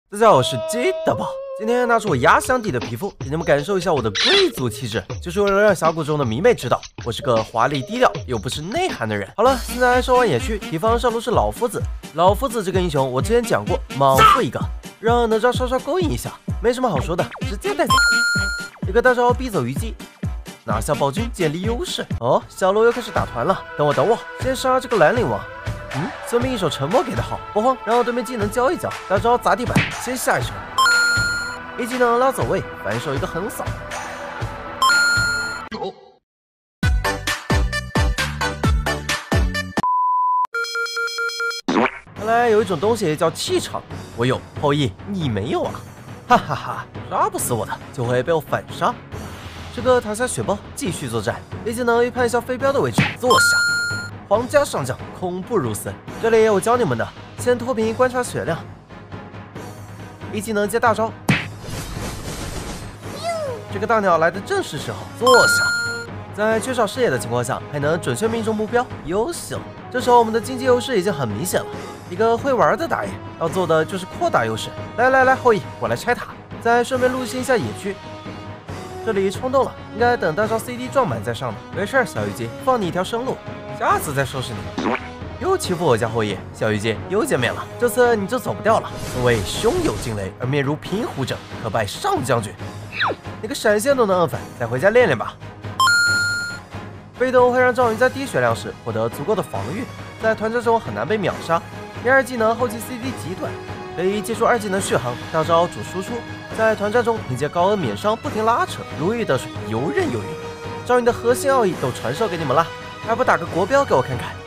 大家好，我是鸡大宝，今天拿出我压箱底的皮肤，给你们感受一下我的贵族气质，就是为了让峡谷中的迷妹知道我是个华丽低调又不是内涵的人。好了，现在收完野区，敌方上路是老夫子。老夫子这个英雄，我之前讲过，莽夫一个，让哪吒稍稍勾引一下，没什么好说的，直接带走。一个大招逼走虞姬，拿下暴君，建立优势。哦，小鹿又开始打团了，等我，先杀这个蓝领王。孙膑一手沉默给的好，不慌，让对面技能教一教，大招砸地板，先下一手。A 技能拉走位，反手一个横扫。看来有一种东西叫气场，我有，后羿你没有啊？哈哈哈，杀不死我的就会被我反杀。这个塔下雪豹继续作战 ，A 技能预判一下飞镖的位置，坐下。皇家上将恐怖如斯，这里我教你们的，先脱贫观察血量。一技能接大招，这个大鸟来的正是时候，坐下。在缺少视野的情况下，还能准确命中目标，优秀。这时候我们的经济优势已经很明显了。一个会玩的打野要做的就是扩大优势。来，后羿，我来拆塔，再顺便入侵一下野区。这里冲动了，应该等大招 CD 撞满再上的。没事，小虞姬，放你一条生路。下次再收拾你。又欺负我家后羿，小虞姬又见面了，这次你就走不掉了。所谓胸有惊雷而面如平湖者，可拜上将军。那个闪现都能摁反，再回家练练吧。被动会让赵云在低血量时获得足够的防御，在团战中很难被秒杀。第二技能后期 CD 极短，可以借助二技能续航，大招主输出，在团战中凭借高恩免伤不停拉扯，如鱼得水，游刃有余。赵云的核心奥义都传授给你们了。还不打个国标给我看看？